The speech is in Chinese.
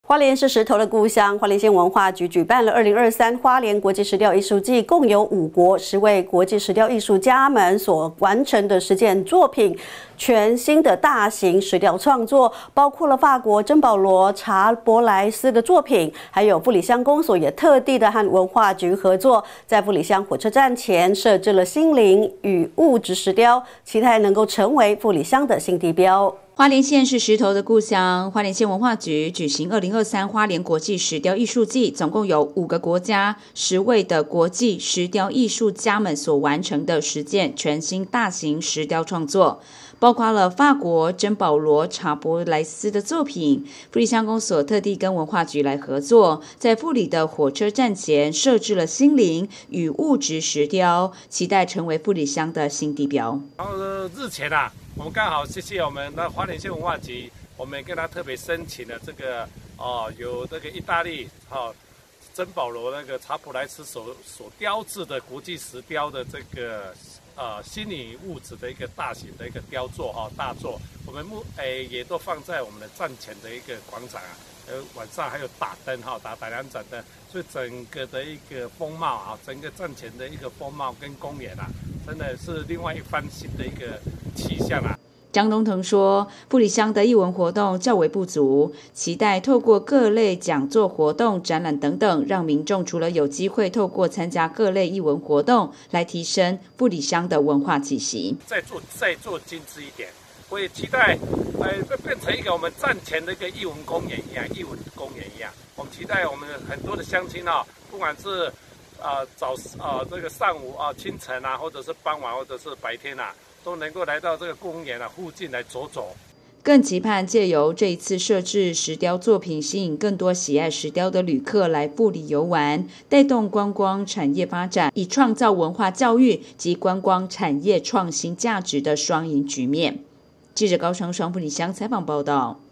花莲是石头的故乡，花莲县文化局举办了2023花莲国际石雕艺术季，共有5国10位国际石雕艺术家们所完成的实践作品，全新的大型石雕创作，包括了法国珍保罗·查博莱斯的作品，还有富里乡公所也特地的和文化局合作，在富里乡火车站前设置了心灵与物质石雕，期待能够成为富里乡的新地标。 花莲县是石头的故乡，花莲县文化局举行2023花莲国际石雕艺术季，总共有5个国家10位的国际石雕艺术家们所完成的实践全新大型石雕创作，包括了法国珍保罗·查博莱斯的作品。富里乡公所特地跟文化局来合作，在富里的火车站前设置了心灵与物质石雕，期待成为富里乡的新地标。 日前我们刚好谢谢我们的花莲县文化局，我们跟他特别申请了这个有这个意大利珍保罗那个查普莱斯所雕制的国际石雕的这个心理物质的一个大型的一个雕作大作，我们也都放在我们的站前的一个广场晚上还有打灯打2盏灯，所以整个的一个风貌整个站前的一个风貌跟公园真的是另外一番新的一个气象张东腾说，富里乡的艺文活动较为不足，期待透过各类讲座活动、展览等等，让民众除了有机会透过参加各类艺文活动，来提升富里乡的文化气息。 再做精致一点，我也期待变成一个我们站前的一个艺文公园一样，我们期待我们很多的乡亲不管是这个上午清晨或者是傍晚或者是白天都能够来到这个公园附近来走走。 更期盼借由这一次设置石雕作品，吸引更多喜爱石雕的旅客来富里游玩，带动观光产业发展，以创造文化教育及观光产业创新价值的双赢局面。记者高昌双富里乡采访报道。